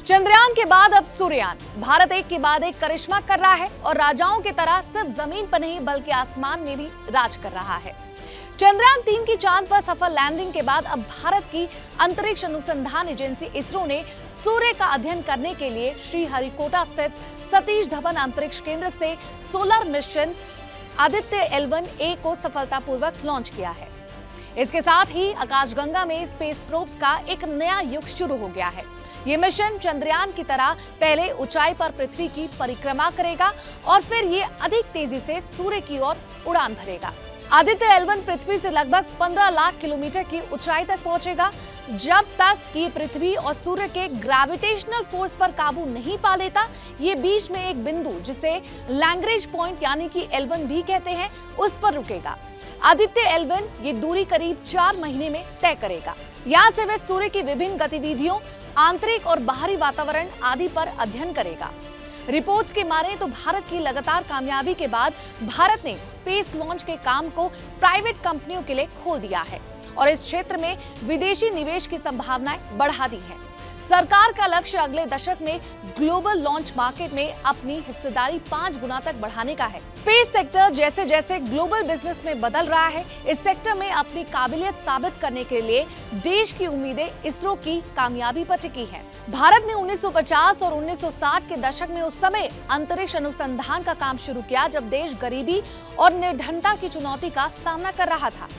चंद्रयान के बाद अब सूर्ययान। भारत एक के बाद एक करिश्मा कर रहा है और राजाओं की तरह सिर्फ जमीन पर नहीं बल्कि आसमान में भी राज कर रहा है। चंद्रयान 3 की चांद पर सफल लैंडिंग के बाद अब भारत की अंतरिक्ष अनुसंधान एजेंसी इसरो ने सूर्य का अध्ययन करने के लिए श्रीहरिकोटा स्थित सतीश धवन अंतरिक्ष केंद्र से सोलर मिशन आदित्य L1A को सफलतापूर्वक लॉन्च किया है। इसके साथ ही आकाशगंगा में स्पेस प्रोब्स का एक नया युग शुरू हो गया है। ये मिशन चंद्रयान की तरह पहले ऊंचाई पर पृथ्वी की परिक्रमा करेगा और फिर ये अधिक तेजी से सूर्य की ओर उड़ान भरेगा। आदित्य L1 पृथ्वी से लगभग 15 लाख किलोमीटर की ऊंचाई तक पहुंचेगा। जब तक कि पृथ्वी और सूर्य के ग्रेविटेशनल फोर्स पर काबू नहीं पा लेता, ये बीच में एक बिंदु जिसे लैग्रेंज पॉइंट यानी कि L1 भी कहते हैं, उस पर रुकेगा। आदित्य L1 ये दूरी करीब 4 महीने में तय करेगा। यहाँ से वह सूर्य की विभिन्न गतिविधियों, आंतरिक और बाहरी वातावरण आदि पर अध्ययन करेगा। रिपोर्ट्स के माने तो भारत की लगातार कामयाबी के बाद भारत ने स्पेस लॉन्च के काम को प्राइवेट कंपनियों के लिए खोल दिया है और इस क्षेत्र में विदेशी निवेश की संभावनाएं बढ़ा दी है। सरकार का लक्ष्य अगले दशक में ग्लोबल लॉन्च मार्केट में अपनी हिस्सेदारी 5 गुना तक बढ़ाने का है। स्पेस सेक्टर जैसे जैसे ग्लोबल बिजनेस में बदल रहा है, इस सेक्टर में अपनी काबिलियत साबित करने के लिए देश की उम्मीदें इसरो की कामयाबी पर टिकी है। भारत ने 1950 और 1960 के दशक में उस समय अंतरिक्ष अनुसंधान का काम शुरू किया जब देश गरीबी और निर्धनता की चुनौती का सामना कर रहा था।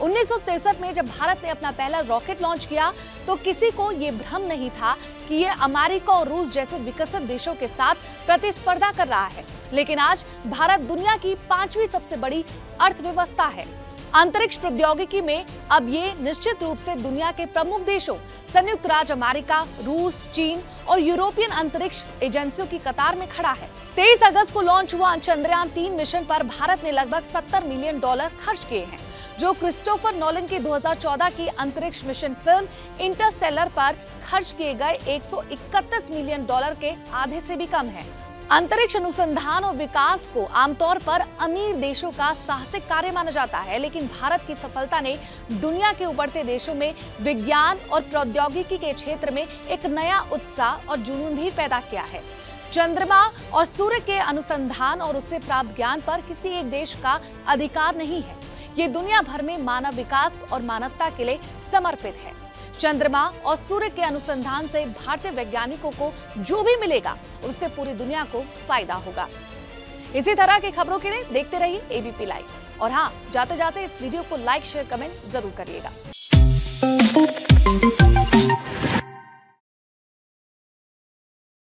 1963 में जब भारत ने अपना पहला रॉकेट लॉन्च किया तो किसी को ये भ्रम नहीं था कि ये अमेरिका और रूस जैसे विकसित देशों के साथ प्रतिस्पर्धा कर रहा है। लेकिन आज भारत दुनिया की 5वीं सबसे बड़ी अर्थव्यवस्था है। अंतरिक्ष प्रौद्योगिकी में अब ये निश्चित रूप से दुनिया के प्रमुख देशों संयुक्त राज्य अमेरिका, रूस, चीन और यूरोपियन अंतरिक्ष एजेंसियों की कतार में खड़ा है। 23 अगस्त को लॉन्च हुआ चंद्रयान 3 मिशन पर भारत ने लगभग $70 मिलियन खर्च किए हैं, जो क्रिस्टोफर नोलन की 2014 की अंतरिक्ष मिशन फिल्म इंटरस्टेलर पर खर्च किए गए $131 मिलियन के आधे से भी कम है। अंतरिक्ष अनुसंधान और विकास को आमतौर पर अमीर देशों का साहसिक कार्य माना जाता है, लेकिन भारत की सफलता ने दुनिया के उभरते देशों में विज्ञान और प्रौद्योगिकी के क्षेत्र में एक नया उत्साह और जुनून भी पैदा किया है। चंद्रमा और सूर्य के अनुसंधान और उससे प्राप्त ज्ञान पर किसी एक देश का अधिकार नहीं है। ये दुनिया भर में मानव विकास और मानवता के लिए समर्पित है। चंद्रमा और सूर्य के अनुसंधान से भारतीय वैज्ञानिकों को जो भी मिलेगा उससे पूरी दुनिया को फायदा होगा। इसी तरह की खबरों के लिए देखते रहिए ABP लाइव। और हाँ, जाते जाते इस वीडियो को लाइक, शेयर, कमेंट जरूर करिएगा।